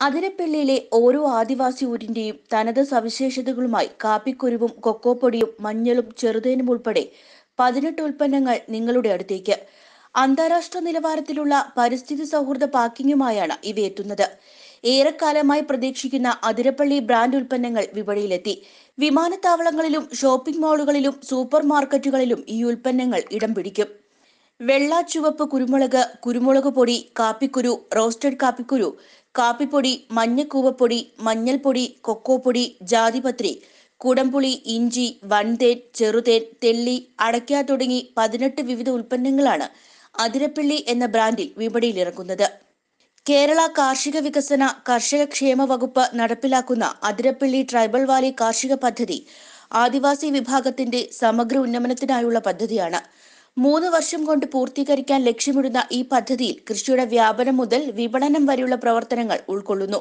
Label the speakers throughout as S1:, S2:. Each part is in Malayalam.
S1: അതിരപ്പള്ളിയിലെ ഓരോ ആദിവാസി ഊരിന്റെയും തനത് സവിശേഷതകളുമായി കാപ്പിക്കുരുവും കൊക്കോപ്പൊടിയും മഞ്ഞളും ചെറുതേനും ഉൾപ്പെടെ 18 ഉൽപ്പന്നങ്ങൾ നിങ്ങളുടെ അടുത്തേക്ക്. അന്താരാഷ്ട്ര നിലവാരത്തിലുള്ള പരിസ്ഥിതി സൗഹൃദ പാക്കിങ്ങുമായാണ് ഇവയെത്തുന്നത്. ഏറെക്കാലമായി പ്രതീക്ഷിക്കുന്ന അതിരപ്പള്ളി ബ്രാൻഡ് ഉൽപ്പന്നങ്ങൾ വിപണിയിലെത്തി. വിമാനത്താവളങ്ങളിലും ഷോപ്പിംഗ് മാളുകളിലും സൂപ്പർ മാർക്കറ്റുകളിലും ഈ ഉൽപ്പന്നങ്ങൾ ഇടം പിടിക്കും. വെള്ള, ചുവപ്പ് കുരുമുളക്, കുരുമുളക് പൊടി, കാപ്പിക്കുരു, റോസ്റ്റഡ് കാപ്പിക്കുരു, കാപ്പിപ്പൊടി, മഞ്ഞക്കൂവപ്പൊടി, മഞ്ഞൾപ്പൊടി, കൊക്കോപ്പൊടി, ജാതിപത്രി, കുടംപുളി, ഇഞ്ചി, വൻതേൻ, ചെറുതേൻ, തെല്ലി, അടയ്ക്ക തുടങ്ങി 18 വിവിധ ഉൽപ്പന്നങ്ങളാണ് അതിരപ്പള്ളി എന്ന ബ്രാൻഡിൽ വിപണിയിലിറക്കുന്നത്. കേരള കാർഷിക വികസന കർഷക ക്ഷേമ വകുപ്പ് നടപ്പിലാക്കുന്ന അതിരപ്പള്ളി ട്രൈബൽ വാലി കാർഷിക പദ്ധതി ആദിവാസി വിഭാഗത്തിന്റെ സമഗ്ര ഉന്നമനത്തിനായുള്ള പദ്ധതിയാണ്. 3 വർഷം കൊണ്ട് പൂർത്തീകരിക്കാൻ ലക്ഷ്യമിടുന്ന ഈ പദ്ധതിയിൽ കൃഷിയുടെ വ്യാപനം മുതൽ വിപണനം വരെയുള്ള പ്രവർത്തനങ്ങൾ ഉൾക്കൊള്ളുന്നു.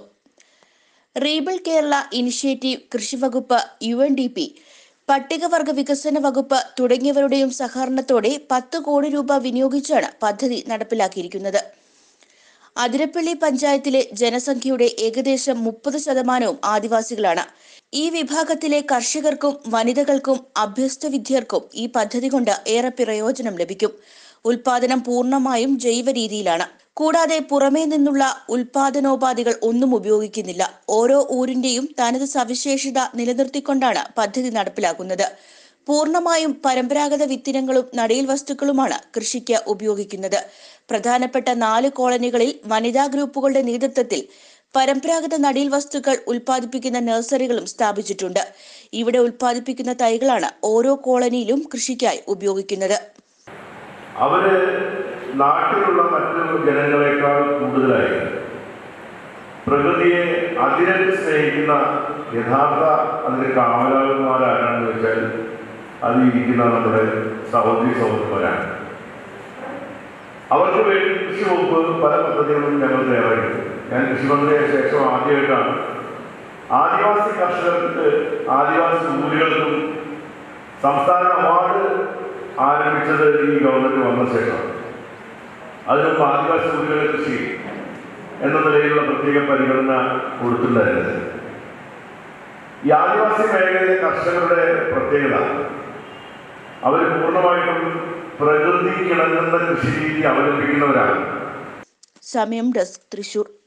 S1: റീബിൾ കേരള ഇനിഷ്യേറ്റീവ്, കൃഷിവകുപ്പ്, UNDP, പട്ടികവർഗ വികസന വകുപ്പ് തുടങ്ങിയവരുടെയും സഹകരണത്തോടെ 10 കോടി രൂപ വിനിയോഗിച്ചാണ് പദ്ധതി നടപ്പിലാക്കിയിരിക്കുന്നത്. അതിരപ്പള്ളി പഞ്ചായത്തിലെ ജനസംഖ്യയുടെ ഏകദേശം 30% ആദിവാസികളാണ്. ഈ വിഭാഗത്തിലെ കർഷകർക്കും വനിതകൾക്കും അഭ്യസ്ത വിദ്യർക്കും ഈ പദ്ധതി കൊണ്ട് ഏറെ പ്രയോജനം ലഭിക്കും. ഉൽപാദനം പൂർണ്ണമായും ജൈവ രീതിയിലാണ്. കൂടാതെ പുറമേ നിന്നുള്ള ഉൽപാദനോപാധികൾ ഒന്നും ഉപയോഗിക്കുന്നില്ല. ഓരോ ഊരിന്റെയും തനത് സവിശേഷത നിലനിർത്തിക്കൊണ്ടാണ് പദ്ധതി നടപ്പിലാക്കുന്നത്. പൂർണ്ണമായും പരമ്പരാഗത വിത്തിനങ്ങളും നടീൽ വസ്തുക്കളുമാണ് കൃഷിക്ക് ഉപയോഗിക്കുന്നത്. പ്രധാനപ്പെട്ട 4 കോളനികളിൽ വനിതാ ഗ്രൂപ്പുകളുടെ നേതൃത്വത്തിൽ പരമ്പരാഗത നടീൽ വസ്തുക്കൾ ഉൽപ്പാദിപ്പിക്കുന്ന നഴ്സറികളും സ്ഥാപിച്ചിട്ടുണ്ട്. ഇവിടെ ഉൽപ്പാദിപ്പിക്കുന്ന തൈകളാണ് ഓരോ കോളനിയിലും കൃഷിക്കായി ഉപയോഗിക്കുന്നത്.
S2: അവര് നാട്ടിലുള്ള മറ്റു ജനങ്ങളെക്കാൾ കൂടുതലായി പ്രകൃതിയെ അതിരറ്റ് സ്നേഹിക്കുന്ന യഥാർത്ഥ അതിന്റെ കാവലാളന്മാരാരാണെന്ന് വെച്ചാൽ അത് ഇരിക്കുന്ന നമ്മുടെ സഹോദരി സഹോദരന്മാരാണ്. അവർക്ക് വേണ്ടി കൃഷി വകുപ്പ് പല പദ്ധതികളും ഞങ്ങൾ തയ്യാറാക്കി. ഞാൻ കൃഷിമന്ത്രിയായ ശേഷം ആദ്യമായിട്ടാണ് ആദിവാസി കർഷകർക്ക്, ആദിവാസി ഊരുകൾക്കും സംസ്ഥാന അവാർഡ് ആരംഭിച്ചത് ഈ ഗവൺമെന്റ് വന്ന ശേഷം. അതിനുമുമ്പ് ആദിവാസി ഊരുകളെ കൃഷി എന്ന നിലയിലുള്ള പ്രത്യേക പരിഗണന കൊടുത്തിട്ടുണ്ടായിരുന്നത്. ഈ ആദിവാസി മേഖലയിലെ കർഷകരുടെ പ്രത്യേകത, അവർ പൂർണ്ണമായിട്ടും പ്രകൃതിക്കിണങ്ങുന്ന കൃഷി രീതി അവലംബിക്കുന്നവരാണ്.
S1: സമയം ഡെസ്ക്, തൃശൂർ.